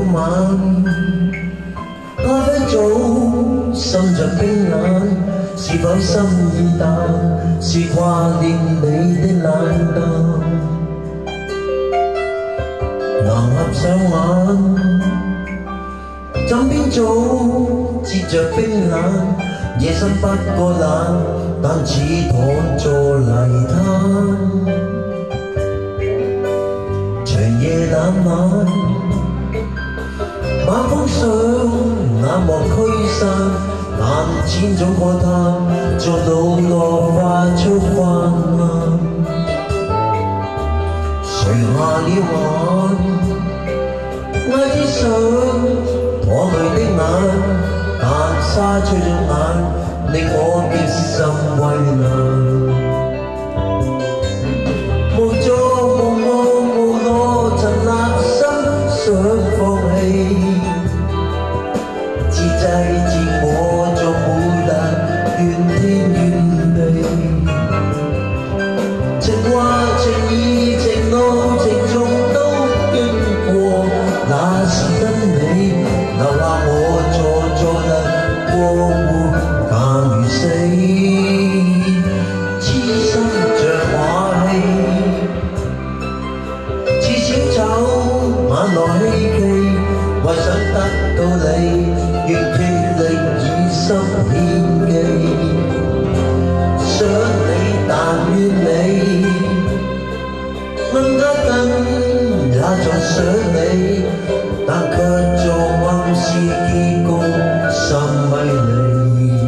晚，咖啡早，心像冰冷，是否心已淡？是掛念你的冷淡。難合上眼，枕邊早，接着冰冷，夜深不過冷，但似躺坐泥灘。長夜冷晚，晚風上眼望驅散，但千種過探，在腦內快速泛濫。垂下了眼，愛之上淌淚的眼，但沙吹着眼，令我極甚為難。無助無望無奈，曾立心想放棄，自制自我作每日怨天怨地。情話情意情路情重都經過，那時跟你留下我坐日過活，但如死，痴心像話戲，似小丑眼內希冀，為想得到你，願竭力以心獻技。想你但願你能得更也在想你，但卻做暗示結局甚迷離。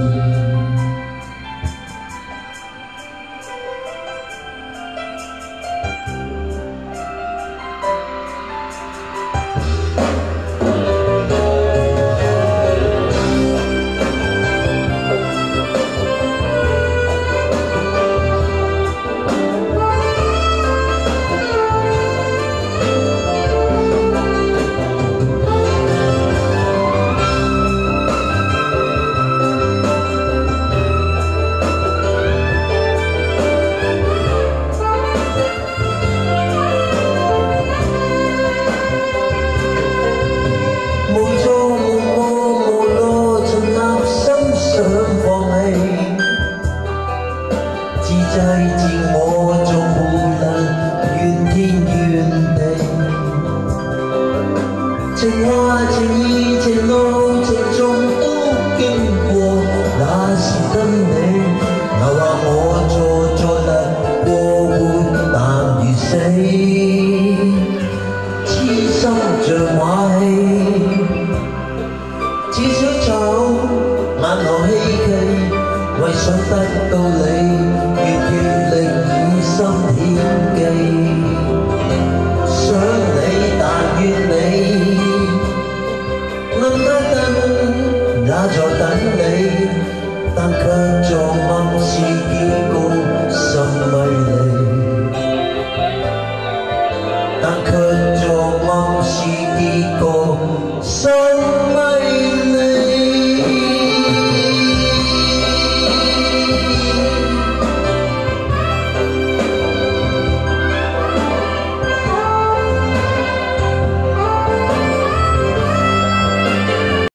自制自我做每日怨天怨地，情話情意情路情重都經過，那時跟你留下我坐日過活，但如死，痴心像話戲，似小丑眼內希冀，為想得到你。願竭力以心獻技，想你但願你能得更，也在等你，但卻做暗示結局甚迷離，但卻